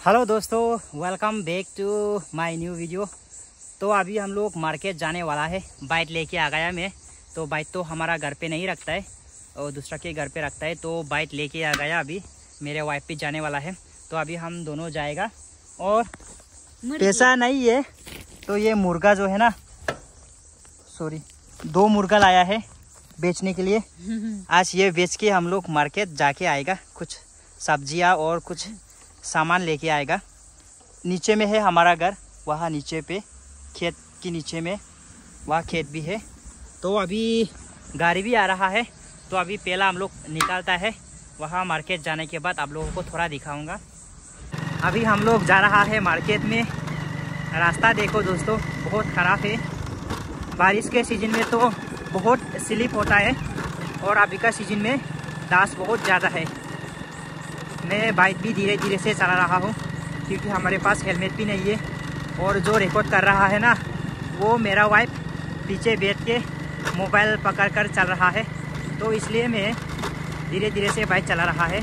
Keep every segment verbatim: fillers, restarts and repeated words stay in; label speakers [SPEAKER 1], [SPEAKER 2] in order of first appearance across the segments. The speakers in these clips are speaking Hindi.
[SPEAKER 1] हेलो दोस्तों, welcome back to my new video. तो अभी हम लोग मार्केट जाने वाला है। बाइक लेके आ गया मैं। तो बाइक तो हमारा घर पे नहीं रखता है और दूसरा के घर पे रखता है। तो बाइक लेके आ गया। अभी मेरे वाइफ भी जाने वाला है। तो अभी हम दोनों जाएगा और पैसा नहीं है तो ये मुर्गा जो है ना, सॉरी दो मुर्गा लाया है बेचने के लिए। आज ये बेच के हम लोग मार्केट जाके आएगा, कुछ सब्जियां और कुछ सामान लेके आएगा। नीचे में है हमारा घर, वहाँ नीचे पे खेत के नीचे में वहाँ खेत भी है। तो अभी गाड़ी भी आ रहा है। तो अभी पहला हम लोग निकालता है, वहाँ मार्केट जाने के बाद आप लोगों को थोड़ा दिखाऊंगा। अभी हम लोग जा रहा है मार्केट में। रास्ता देखो दोस्तों, बहुत ख़राब है। बारिश के सीज़न में तो बहुत स्लिप होता है और अभी का सीज़न में दास बहुत ज़्यादा है। मैं बाइक भी धीरे धीरे से चला रहा हूँ क्योंकि हमारे पास हेलमेट भी नहीं है। और जो रिकॉर्ड कर रहा है ना, वो मेरा वाइफ पीछे बैठ के मोबाइल पकड़ कर चल रहा है। तो इसलिए मैं धीरे धीरे से बाइक चला रहा है।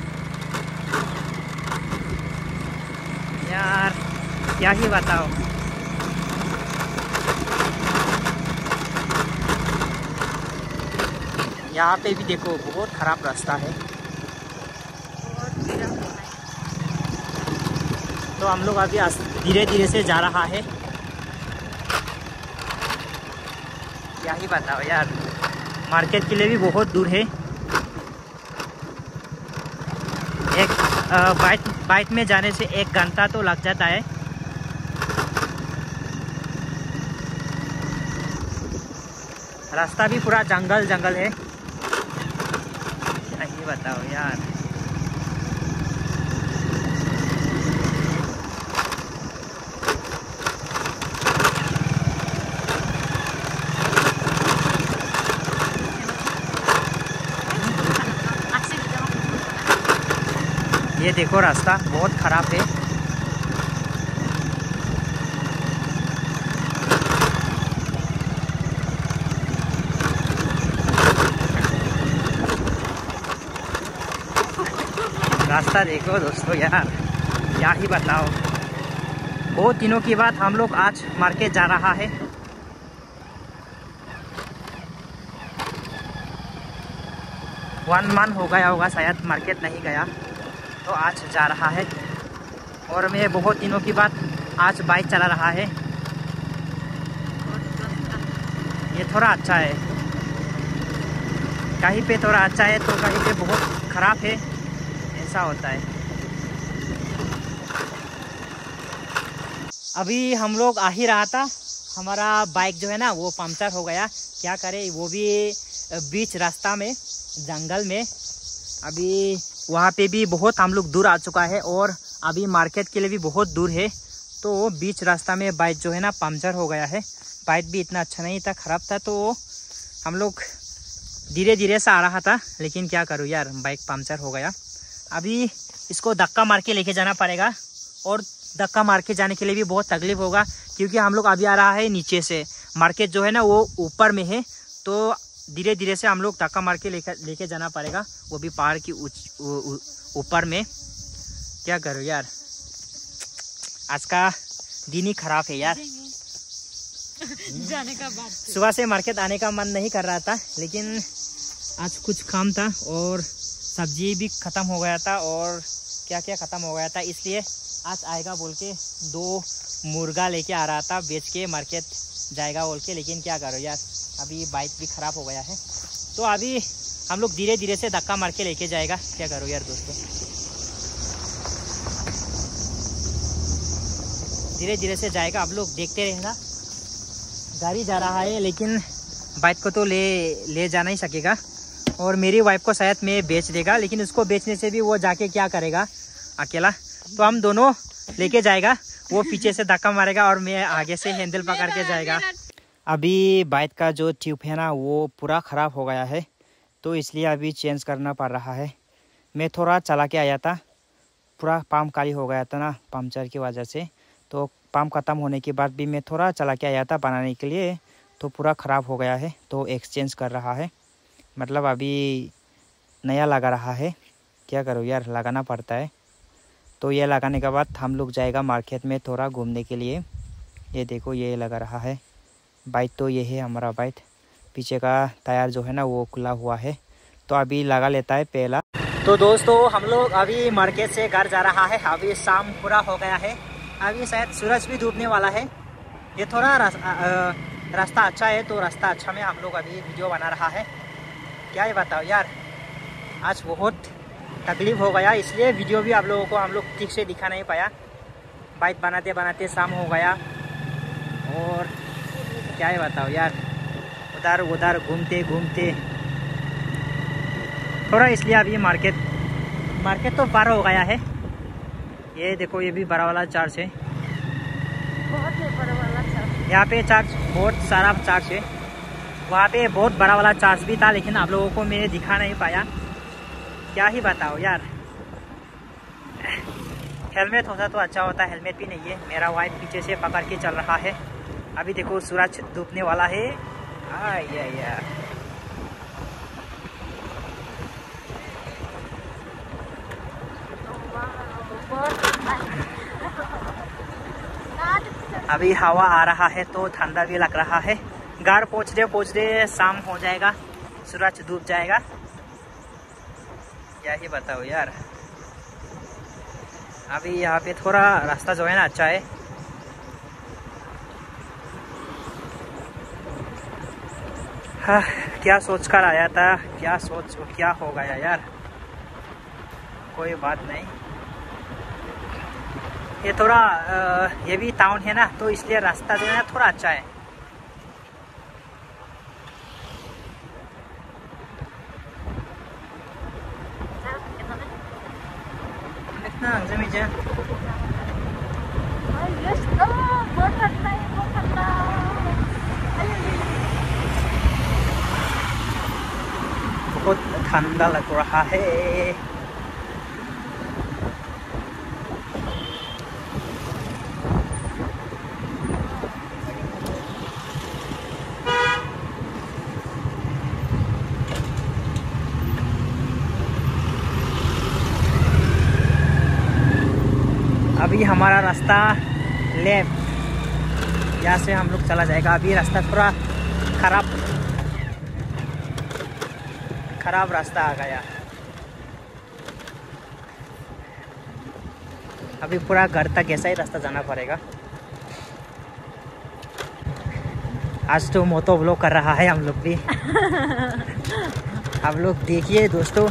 [SPEAKER 1] यार क्या ही बताओ। यहाँ पे भी देखो बहुत ख़राब रास्ता है। तो हम लोग अभी धीरे धीरे से जा रहा है। क्या ही बताओ यार, मार्केट के लिए भी बहुत दूर है। एक बाइक बाइक में जाने से एक घंटा तो लग जाता है। रास्ता भी पूरा जंगल जंगल है। क्या ही बताओ यार। ये देखो रास्ता बहुत ख़राब है। रास्ता देखो दोस्तों यार, क्या ही बताओ। बहुत दिनों के बाद हम लोग आज मार्केट जा रहा है। वन मंथ हो गया होगा शायद मार्केट नहीं गया, तो आज जा रहा है। और मैं बहुत दिनों के बाद आज बाइक चला रहा है। ये थोड़ा अच्छा है, कहीं पे थोड़ा अच्छा है तो कहीं पे बहुत ख़राब है, ऐसा होता है। अभी हम लोग आ ही रहा था, हमारा बाइक जो है ना वो पंक्चर हो गया। क्या करें, वो भी बीच रास्ता में जंगल में। अभी वहाँ पे भी बहुत हम लोग दूर आ चुका है और अभी मार्केट के लिए भी बहुत दूर है। तो बीच रास्ता में बाइक जो है ना पंक्चर हो गया है। बाइक भी इतना अच्छा नहीं था, ख़राब था। तो हम लोग धीरे धीरे से आ रहा था, लेकिन क्या करूँ यार, बाइक पंक्चर हो गया। अभी इसको धक्का मार के लेके जाना पड़ेगा और धक्का मार के जाने के लिए भी बहुत तकलीफ होगा क्योंकि हम लोग अभी आ रहा है नीचे से। मार्केट जो है ना वो ऊपर में है। तो धीरे धीरे से हम लोग धक्का मार के लेकर लेके जाना पड़ेगा, वो भी पहाड़ की ऊपर में। क्या करूँ यार, आज का दिन ही खराब है यार।
[SPEAKER 2] जाने का बाद
[SPEAKER 1] सुबह से मार्केट आने का मन नहीं कर रहा था, लेकिन आज कुछ काम था और सब्जी भी ख़त्म हो गया था और क्या क्या ख़त्म हो गया था, इसलिए आज आएगा बोल के दो मुर्गा लेके आ रहा था, बेच के मार्केट जाएगा बोल के। लेकिन क्या करो यार, अभी बाइक भी ख़राब हो गया है। तो अभी हम लोग धीरे धीरे से धक्का मार के लेके जाएगा। क्या करो यार दोस्तों, धीरे धीरे से जाएगा, आप लोग देखते रहना। गाड़ी जा रहा है लेकिन बाइक को तो ले ले जा नहीं सकेगा। और मेरी वाइफ को शायद मैं बेच देगा, लेकिन उसको बेचने से भी वो जाके क्या करेगा अकेला। तो हम दोनों लेके जाएगा, वो पीछे से धक्का मारेगा और मैं आगे से हैंडल पकड़ के जाएगा। अभी बाइक का जो ट्यूब है ना वो पूरा ख़राब हो गया है, तो इसलिए अभी चेंज करना पड़ रहा है। मैं थोड़ा चला के आया था, पूरा पंप खाली हो गया था ना पंक्चर की वजह से। तो पंप ख़त्म होने के बाद भी मैं थोड़ा चला के आया था बनाने के लिए, तो पूरा ख़राब हो गया है। तो एक्सचेंज कर रहा है, मतलब अभी नया लगा रहा है। क्या करूँ यार, लगाना पड़ता है। तो ये लगाने के बाद हम लोग जाएगा मार्केट में थोड़ा घूमने के लिए। ये देखो ये लगा रहा है बाइक, तो ये है हमारा बाइक। पीछे का टायर जो है ना वो खुला हुआ है, तो अभी लगा लेता है पहला। तो दोस्तों हम लोग अभी मार्केट से घर जा रहा है। अभी शाम पूरा हो गया है, अभी शायद सूरज भी डूबने वाला है। ये थोड़ा रास्ता अच्छा है, तो रास्ता अच्छा में हम लोग अभी वीडियो बना रहा है। क्या ही बताओ यार, आज बहुत तकलीफ हो गया, इसलिए वीडियो भी आप लोगों को हम लोग ठीक से दिखा नहीं पाया। बाइक बनाते बनाते शाम हो गया, और क्या ही बताओ यार, उधर उधर घूमते घूमते थोड़ा, इसलिए अभी मार्केट मार्केट तो पार हो गया है। ये देखो ये भी बड़ा वाला चर्च है,
[SPEAKER 2] बहुत ही बड़ा वाला चर्च।
[SPEAKER 1] यहाँ पे चर्च बहुत सारा चर्च है। वहाँ पे बहुत बड़ा वाला चर्च भी था, लेकिन आप लोगों को मैं दिखा नहीं पाया। क्या ही बताओ यार, हेलमेट होता तो अच्छा होता, हेलमेट भी नहीं है। मेरा वाइफ पीछे से पकड़ के चल रहा है। अभी देखो सूरज डूबने वाला है। आ या या अभी हवा आ रहा है तो ठंडा भी लग रहा है। घर पहुँचते पहुँचते शाम हो जाएगा, सूरज डूब जाएगा। क्या ही बताओ यार, अभी यहाँ पे थोड़ा रास्ता जो है ना अच्छा है। हाँ, क्या सोच कर आया था, क्या सोच क्या हो गया यार, कोई बात नहीं। ये थोड़ा आ, ये भी टाउन है ना, तो इसलिए रास्ता जो है ना थोड़ा अच्छा है। इतना जमी जा बहुत ठंडा लग रहा है। अभी हमारा रास्ता लेफ्ट, यहाँ से हम लोग चला जाएगा। अभी रास्ता थोड़ा खराब खराब रास्ता आ गया। अभी पूरा घर तक ऐसा ही रास्ता जाना पड़ेगा। आज तो मोटो व्लॉग कर रहा है हम लोग भी। आप लोग देखिए दोस्तों,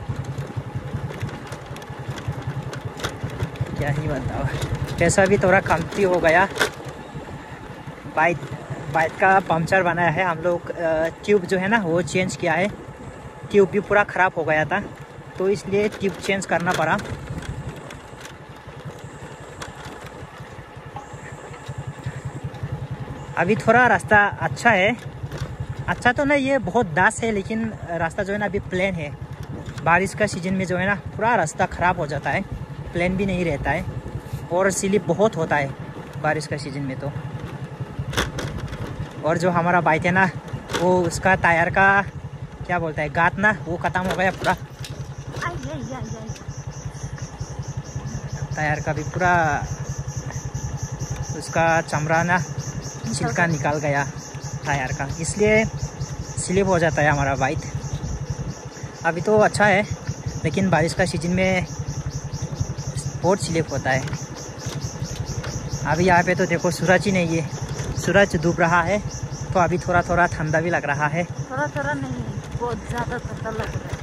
[SPEAKER 1] क्या ही बताओ, पैसा भी थोड़ा कमती हो गया। बाइक बाइक का पंचर बनाया है हम लोग, ट्यूब जो है ना वो चेंज किया है। ट्यूब भी पूरा ख़राब हो गया था, तो इसलिए ट्यूब चेंज करना पड़ा। अभी थोड़ा रास्ता अच्छा है, अच्छा तो नहीं ये बहुत दास है, लेकिन रास्ता जो है ना अभी प्लेन है। बारिश का सीजन में जो है ना पूरा रास्ता ख़राब हो जाता है, प्लेन भी नहीं रहता है, और स्लिप बहुत होता है बारिश का सीजन में तो। और जो हमारा बाइक है ना, वो उसका टायर का क्या बोलता है गात ना, वो ख़त्म हो गया पूरा। टायर का भी पूरा उसका चमड़ा ना छिलका निकाल गया टायर का, इसलिए स्लिप हो जाता है हमारा बाइक। अभी तो अच्छा है, लेकिन बारिश का सीजन में बहुत स्लिप होता है। अभी यहाँ पे तो देखो सूरज ही नहीं है, सूरज डूब रहा है, तो अभी थोड़ा थोड़ा ठंडा भी लग रहा है।
[SPEAKER 2] थोड़ा थोड़ा नहीं, बहुत ज़्यादा ठंडा लग रहा है।